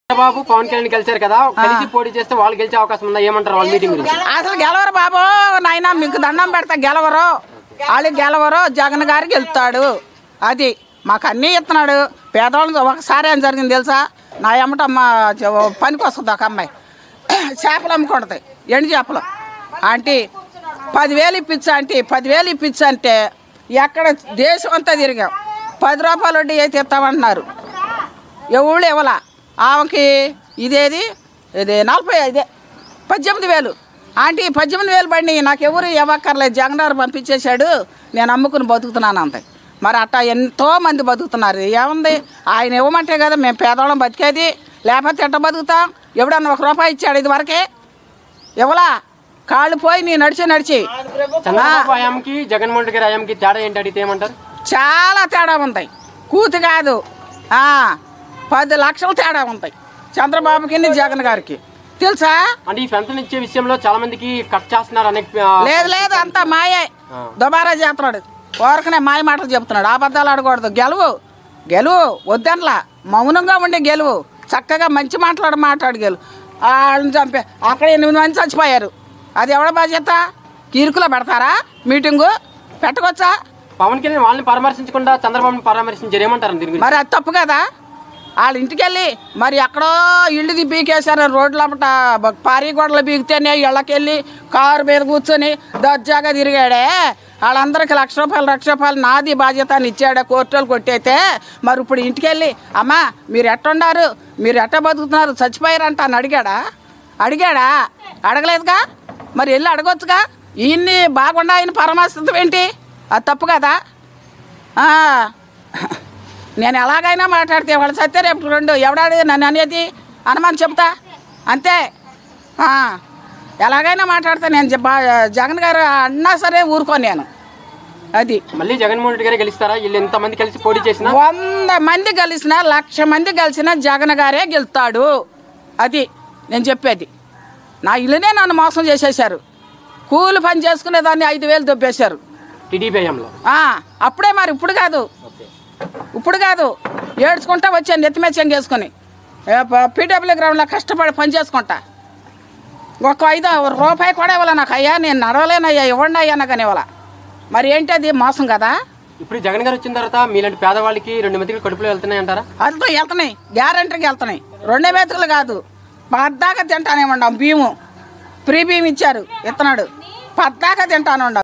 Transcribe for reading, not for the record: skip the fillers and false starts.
బాబు పవన్ కళ్యాణ్ గెలిచారు కదా, కలిసి పోటీ చేస్తే వాళ్ళు గెలిచే అవకాశం ఉందా? ఏమంటారు వాళ్ళ మీటింగ్ గురించి? అసలు గెలవరు బాబు నాయన, మీకు దండం పెడతా, గెలవరు వాళ్ళు, గెలవరు. జగన్ గారు గెలుస్తాడు. అది మాకు అన్నీ ఇస్తున్నాడు. పేదవాళ్ళు ఒకసారి ఏం జరిగింది తెలుసా? నా ఎమ్మటమ్మ పనికి వస్తుంది ఒక అమ్మాయి, చేపలు అమ్ముకుంటుంది, ఎండు చేపలు. ఆంటీ 10,000 ఇప్పించా, ఆంటీ 10,000 ఇప్పించా అంటే ఎక్కడ దేశం అంతా తిరిగాం. 10 రూపాయలు వడ్డీ అయితే ఇస్తామంటున్నారు, ఎవళ్ళు ఇవ్వాల. ఆమెకి ఇదేది ఇది 18,000 ఆంటీ 18,000 బండి నాకు ఎవరు ఇవ్వక్కర్లేదు, జగన్ గారు పంపించేశాడు, నేను అమ్ముకుని బతుకుతున్నాను అంతే. మరి అట్టా ఎంతోమంది బతుకుతున్నారు. ఏముంది, ఆయన ఇవ్వమంటే కదా మేము పేదవాళ్ళం బతికేది, లేకపోతే ఎట్ట బతుకుతాం? ఎవడన్నా 1 రూపాయి ఇచ్చాడు ఇది వరకే? ఇవ్వలా, కాళ్ళు పోయి నీ నడిచి చంద్రబాబు హయాంకి జగన్మోహన్ రెడ్డి గారి హయాంకి తేడా ఏంటి అడిగితే ఏమంటారు? చాలా తేడా ఉంటాయి. కూతి కాదు 10 లక్షలు తేడా ఉంటాయి చంద్రబాబుకి జగన్ గారికి, తెలుసా? అంటే ఈ పెన్షన్ ఇచ్చే విషయంలో చాలా మందికి కట్ చేస్తున్నారు అనే. లేదు అంతా మాయే, దుబారా చేస్తున్నాడు, ఓరకనే మాయ మాటలు చెప్తున్నాడు. అబద్ధాలు ఆడకూడదు. గెలువు వద్దనలా, మౌనంగా ఉండి గెలువు, చక్కగా మంచి మాట్లాడు గెలువు. వాళ్ళని చంపే అక్కడ 8 మంది చచ్చిపోయారు, అది ఎవడ బాధ్యత? కీరుకులో పెడతారా? మీటింగు పెట్టకొచ్చా? పవన్ కళ్యాణ్ వాళ్ళని పరామర్శించకుండా చంద్రబాబుని పరామర్శించారు, ఏమంటారు దీని గురించి? మరి అది తప్పు కదా? వాళ్ళ ఇంటికి వెళ్ళి మరి ఎక్కడో ఇల్లుది బీకేశారు, రోడ్లమ్మట పారీ గోడలు బీకితేనే ఇళ్ళకెళ్ళి కారు మీద కూర్చొని దర్జాగా తిరిగాడే. వాళ్ళందరికీ లక్ష రూపాయలు నాది బాధ్యత అని ఇచ్చాడే, కోర్టులు కొట్టయితే. మరి ఇప్పుడు ఇంటికి వెళ్ళి అమ్మా మీరు ఎట్టున్నారు, మీరు ఎట్ట బతుకుతున్నారు, చచ్చిపోయారంట అని అడిగాడా? అడగలేదుగా. మరి వెళ్ళి అడగొచ్చుగా. ఈయన్ని బాగుండా ఆయన పరామర్శించడం ఏంటి? అది తప్పు కదా? నేను ఎలాగైనా మాట్లాడితే వాళ్ళు సత్తే రేపు 2 ఎవడాడు నన్ను అనేది అనమని చెప్తా అంతే. ఎలాగైనా మాట్లాడితే నేను జగన్ గారు అన్నా సరే ఊరుకోను నేను. అది మళ్ళీ జగన్మోహన్ రెడ్డి గారే గెలుస్తారా? వీళ్ళు ఎంతమంది కలిసి పోటీ చేసినా, 100 మంది కలిసినా, 1,00,000 మంది కలిసినా జగన్ గారే గెలుస్తాడు. అది నేను చెప్పేది. నా ఇల్లునే నన్ను మోసం చేసేశారు. కూలి పని చేసుకునేదాన్ని 5,000 దొబ్బేశారు టీడీపీ హయాంలో. అప్పుడే, మరి ఇప్పుడు కాదు ఏడ్చుకుంటా వచ్చాను నెత్తిమేచం చేసుకొని పీడబ్ల్యూ గ్రౌండ్లో కష్టపడి పని చేసుకుంటా. ఒక 5 రూపాయి కూడా ఇవ్వాల నాకు. అయ్యా నేను నడవలేనయ్యా, ఇవ్వండి అయ్యా నాకు అని ఇవ్వాల. మరి ఏంటి అది? మోసం కదా. ఇప్పుడు జగన్ గారు వచ్చిన తర్వాత మీలాంటి పేదవాళ్ళకి 2 మెతుకులు కడుపులో వెళ్తున్నాయి అంటారా? వెళ్తున్నాయి, గ్యారంటీకి వెళ్తున్నాయి. 2 మెతుకులు కాదు, పద్దాకా తింటానే ఉండం. బియ్యము ఫ్రీ బియ్యం ఇచ్చారు, ఇస్తున్నాడు, పద్దాకా తింటాను ఉండం.